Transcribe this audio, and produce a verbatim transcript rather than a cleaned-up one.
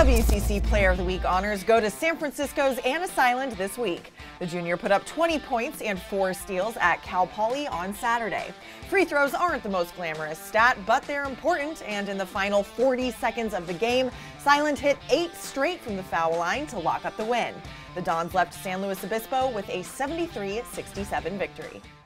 W C C Player of the Week honors go to San Francisco's Anna Siland this week. The junior put up twenty points and four steals at Cal Poly on Saturday. Free throws aren't the most glamorous stat, but they're important, and in the final forty seconds of the game, Siland hit eight straight from the foul line to lock up the win. The Dons left San Luis Obispo with a seventy-three sixty-seven victory.